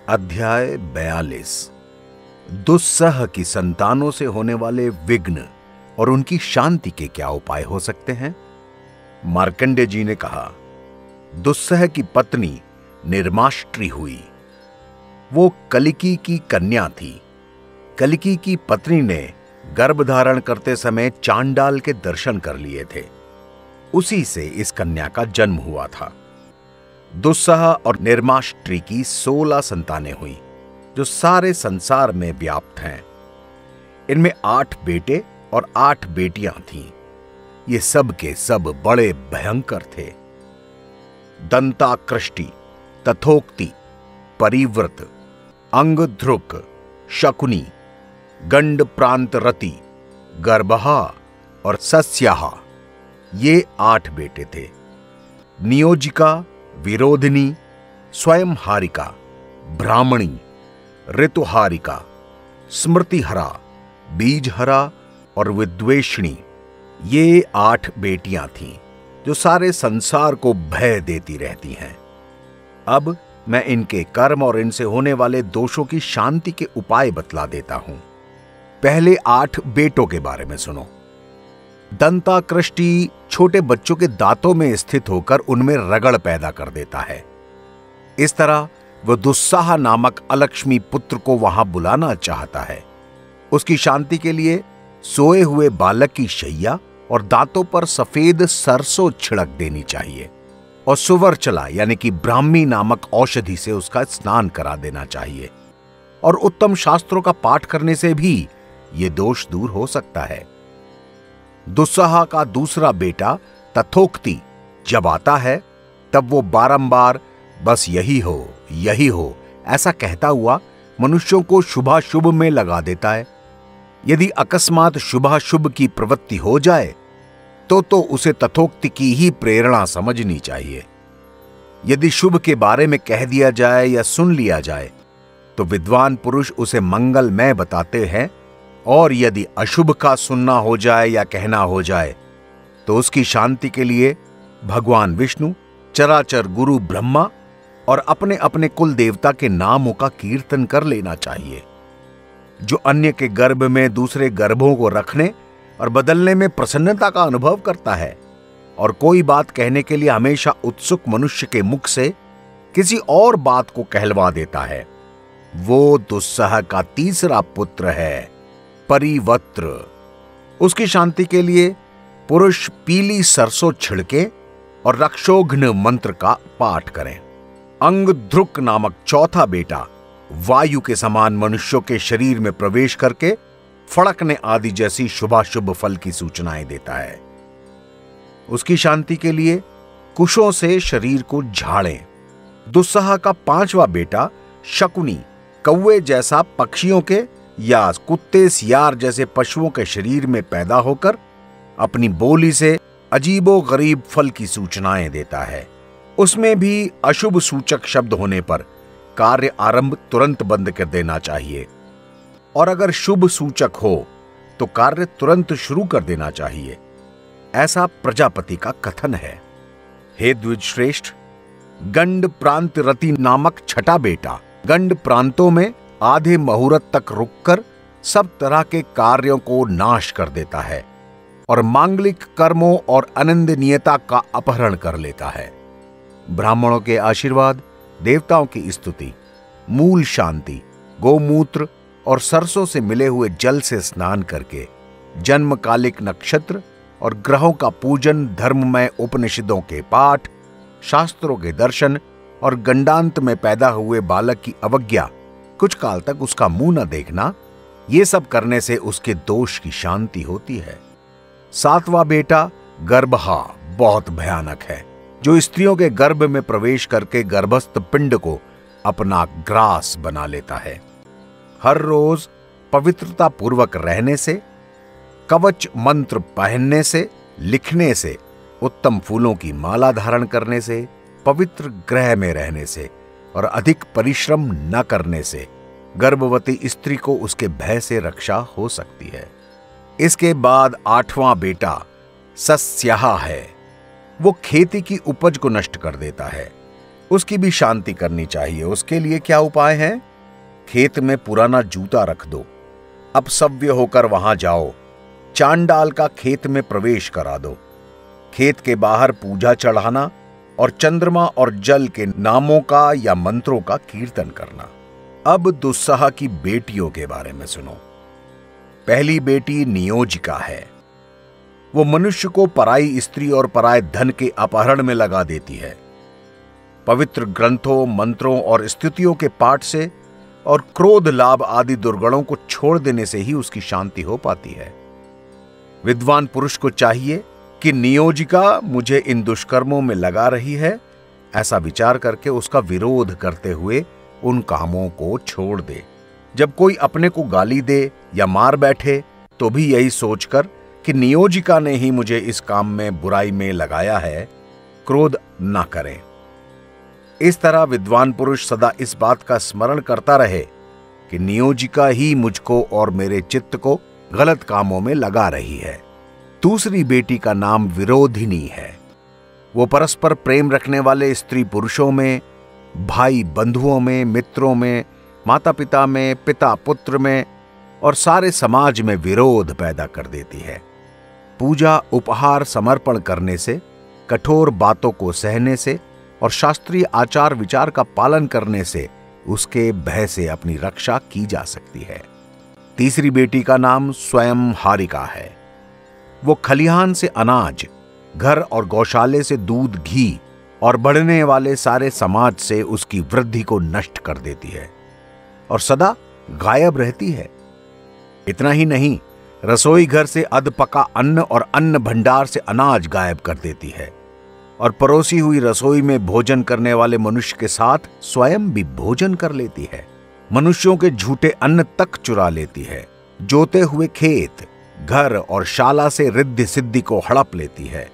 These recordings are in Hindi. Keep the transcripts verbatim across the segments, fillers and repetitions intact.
अध्याय बयालीस। दुस्सह की संतानों से होने वाले विघ्न और उनकी शांति के क्या उपाय हो सकते हैं। मार्कंडेय जी ने कहा, दुस्सह की पत्नी निर्माष्ट्री हुई। वो कलिकी की कन्या थी। कलिकी की पत्नी ने गर्भ धारण करते समय चांडाल के दर्शन कर लिए थे। उसी से इस कन्या का जन्म हुआ था। दुस्सह और निर्माष्ट्री की सोलह संतानें हुई, जो सारे संसार में व्याप्त हैं। इनमें आठ बेटे और आठ बेटियां थीं। ये सब के सब बड़े भयंकर थे। दंताकृष्टि, तथोक्ति, परिव्रत, अंगध्रुक, शकुनी, गंड प्रांतरति, गर्भहा और सस्याहा, ये आठ बेटे थे। नियोजिका, विरोधिनी, स्वयंहारिका, ब्राह्मणी, ऋतुहारिका, स्मृतिहरा, बीजहरा और विद्वेषणी, ये आठ बेटियां थीं, जो सारे संसार को भय देती रहती हैं। अब मैं इनके कर्म और इनसे होने वाले दोषों की शांति के उपाय बतला देता हूं। पहले आठ बेटों के बारे में सुनो। दंताकृष्टि छोटे बच्चों के दांतों में स्थित होकर उनमें रगड़ पैदा कर देता है। इस तरह वह दुस्साह नामक अलक्ष्मी पुत्र को वहां बुलाना चाहता है। उसकी शांति के लिए सोए हुए बालक की शैया और दांतों पर सफेद सरसों छिड़क देनी चाहिए और सुवर्चला यानी कि ब्राह्मी नामक औषधि से उसका स्नान करा देना चाहिए। और उत्तम शास्त्रों का पाठ करने से भी यह दोष दूर हो सकता है। दुस्सह का दूसरा बेटा तथोक्ति जब आता है, तब वो बारंबार बस यही हो यही हो ऐसा कहता हुआ मनुष्यों को शुभाशुभ में लगा देता है। यदि अकस्मात शुभाशुभ की प्रवृत्ति हो जाए तो तो उसे तथोक्ति की ही प्रेरणा समझनी चाहिए। यदि शुभ के बारे में कह दिया जाए या सुन लिया जाए तो विद्वान पुरुष उसे मंगलमय बताते हैं, और यदि अशुभ का सुनना हो जाए या कहना हो जाए तो उसकी शांति के लिए भगवान विष्णु, चराचर गुरु ब्रह्मा और अपने अपने कुल देवता के नामों का कीर्तन कर लेना चाहिए। जो अन्य के गर्भ में दूसरे गर्भों को रखने और बदलने में प्रसन्नता का अनुभव करता है और कोई बात कहने के लिए हमेशा उत्सुक मनुष्य के मुख से किसी और बात को कहलवा देता है, वो दुस्सह का तीसरा पुत्र है, परिवत्र। उसकी शांति के लिए पुरुष पीली सरसों छिड़के और रक्षोघ्न मंत्र का पाठ करें। अंगध्रुक नामक चौथा बेटा वायु के समान मनुष्यों के शरीर में प्रवेश करके फड़कने आदि जैसी शुभाशुभ फल की सूचनाएं देता है। उसकी शांति के लिए कुशों से शरीर को झाड़ें। दुस्सह का पांचवा बेटा शकुनी कौवे जैसा पक्षियों के या कुत्ते सियार जैसे पशुओं के शरीर में पैदा होकर अपनी बोली से अजीबो गरीब फल की सूचनाएं देता है। उसमें भी अशुभ सूचक शब्द होने पर कार्य आरंभ तुरंत बंद कर देना चाहिए, और अगर शुभ सूचक हो तो कार्य तुरंत शुरू कर देना चाहिए। ऐसा प्रजापति का कथन है। हे द्विजश्रेष्ठ, गंड प्रांतरति नामक छठा बेटा गंड प्रांतों में आधे मुहूर्त तक रुककर सब तरह के कार्यों को नाश कर देता है और मांगलिक कर्मों और अनंदनीयता का अपहरण कर लेता है। ब्राह्मणों के आशीर्वाद, देवताओं की स्तुति, मूल शांति, गोमूत्र और सरसों से मिले हुए जल से स्नान करके, जन्मकालिक नक्षत्र और ग्रहों का पूजन, धर्ममय उपनिषदों के पाठ, शास्त्रों के दर्शन और गंडांत में पैदा हुए बालक की अवज्ञा, कुछ काल तक उसका मुंह न देखना, ये सब करने से उसके दोष की शांति होती है। सातवां बेटा गर्भहा बहुत भयानक है, जो स्त्रियों के गर्भ में प्रवेश करके गर्भस्थ पिंड को अपना ग्रास बना लेता है। हर रोज पवित्रता पूर्वक रहने से, कवच मंत्र पहनने से, लिखने से, उत्तम फूलों की माला धारण करने से, पवित्र ग्रह में रहने से और अधिक परिश्रम न करने से गर्भवती स्त्री को उसके भय से रक्षा हो सकती है। इसके बाद आठवां बेटा सस्याहा है। वो खेती की उपज को नष्ट कर देता है। उसकी भी शांति करनी चाहिए। उसके लिए क्या उपाय है? खेत में पुराना जूता रख दो, अपसव्य होकर वहां जाओ, चांडाल का खेत में प्रवेश करा दो, खेत के बाहर पूजा चढ़ाना और चंद्रमा और जल के नामों का या मंत्रों का कीर्तन करना। अब दुस्सह की बेटियों के बारे में सुनो। पहली बेटी नियोजिका है। वो मनुष्य को पराई स्त्री और पराय धन के अपहरण में लगा देती है। पवित्र ग्रंथों, मंत्रों और स्तुतियों के पाठ से और क्रोध, लाभ आदि दुर्गुणों को छोड़ देने से ही उसकी शांति हो पाती है। विद्वान पुरुष को चाहिए कि नियोजिका मुझे इन दुष्कर्मों में लगा रही है, ऐसा विचार करके उसका विरोध करते हुए उन कामों को छोड़ दे। जब कोई अपने को गाली दे या मार बैठे तो भी यही सोचकर कि नियोजिका ने ही मुझे इस काम में, बुराई में लगाया है, क्रोध ना करें। इस तरह विद्वान पुरुष सदा इस बात का स्मरण करता रहे कि नियोजिका ही मुझको और मेरे चित्त को गलत कामों में लगा रही है। दूसरी बेटी का नाम विरोधिनी है। वो परस्पर प्रेम रखने वाले स्त्री पुरुषों में, भाई बंधुओं में, मित्रों में, माता पिता में, पिता पुत्र में और सारे समाज में विरोध पैदा कर देती है। पूजा, उपहार समर्पण करने से, कठोर बातों को सहने से और शास्त्रीय आचार विचार का पालन करने से उसके भय से अपनी रक्षा की जा सकती है। तीसरी बेटी का नाम स्वयं हारिका है। वो खलिहान से अनाज, घर और गौशाले से दूध, घी और बढ़ने वाले सारे समाज से उसकी वृद्धि को नष्ट कर देती है और सदा गायब रहती है। इतना ही नहीं, रसोई घर से अधपका अन्न और अन्न भंडार से अनाज गायब कर देती है और परोसी हुई रसोई में भोजन करने वाले मनुष्य के साथ स्वयं भी भोजन कर लेती है। मनुष्यों के झूठे अन्न तक चुरा लेती है। जोते हुए खेत, घर और शाला से रिद्धि सिद्धि को हड़प लेती है।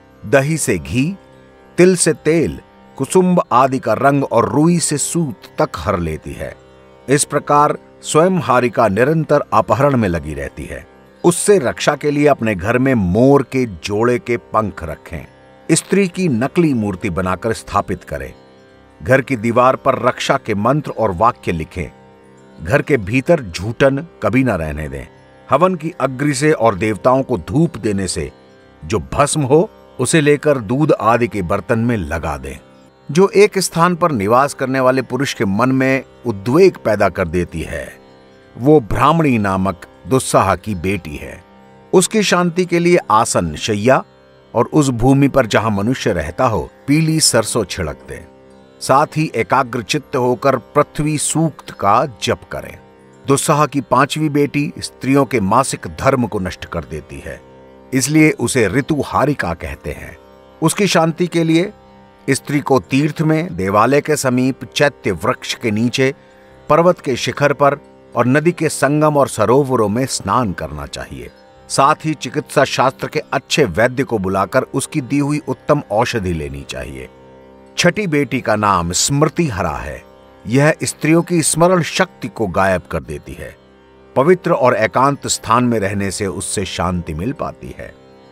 दही से घी, तिल से तेल, कुसुम्ब आदि का रंग और रुई से सूत तक हर लेती है। इस प्रकार स्वयं हारिका निरंतर अपहरण में लगी रहती है। उससे रक्षा के लिए अपने घर में मोर के जोड़े के पंख रखें, स्त्री की नकली मूर्ति बनाकर स्थापित करें, घर की दीवार पर रक्षा के मंत्र और वाक्य लिखें, घर के भीतर झूठन कभी न रहने दें, हवन की अग्नि से और देवताओं को धूप देने से जो भस्म हो उसे लेकर दूध आदि के बर्तन में लगा दें, जो एक स्थान पर निवास करने वाले पुरुष के मन में उद्वेग पैदा कर देती है। वो ब्राह्मणी नामक दुस्सह की बेटी है। उसकी शांति के लिए आसन, शैया और उस भूमि पर जहां मनुष्य रहता हो पीली सरसों छिड़क दें। साथ ही एकाग्र चित्त होकर पृथ्वी सूक्त का जप करें। दुस्सह की पांचवी बेटी स्त्रियों के मासिक धर्म को नष्ट कर देती है, इसलिए उसे ऋतु हारिका कहते हैं। उसकी शांति के लिए स्त्री को तीर्थ में, देवालय के समीप, चैत्य वृक्ष के नीचे, पर्वत के शिखर पर और नदी के संगम और सरोवरों में स्नान करना चाहिए। साथ ही चिकित्सा शास्त्र के अच्छे वैद्य को बुलाकर उसकी दी हुई उत्तम औषधि लेनी चाहिए। छठी बेटी का नाम स्मृति हरा है। यह स्त्रियों की स्मरण शक्ति को गायब कर देती है। पवित्र और एकांत स्थान में रहने से उससे शांति मिल पाती है।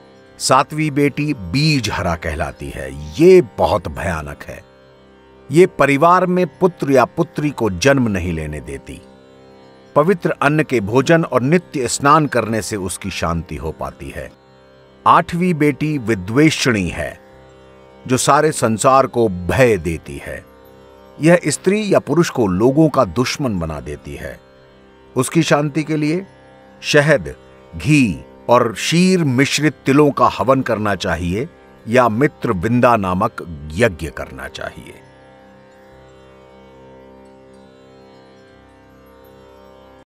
सातवीं बेटी बीज हरा कहलाती है। ये बहुत भयानक है। ये परिवार में पुत्र या पुत्री को जन्म नहीं लेने देती। पवित्र अन्न के भोजन और नित्य स्नान करने से उसकी शांति हो पाती है। आठवीं बेटी विद्वेषणी है, जो सारे संसार को भय देती है। यह स्त्री या पुरुष को लोगों का दुश्मन बना देती है। उसकी शांति के लिए शहद, घी और शीर मिश्रित तिलों का हवन करना चाहिए या मित्र विंदा नामक यज्ञ करना चाहिए।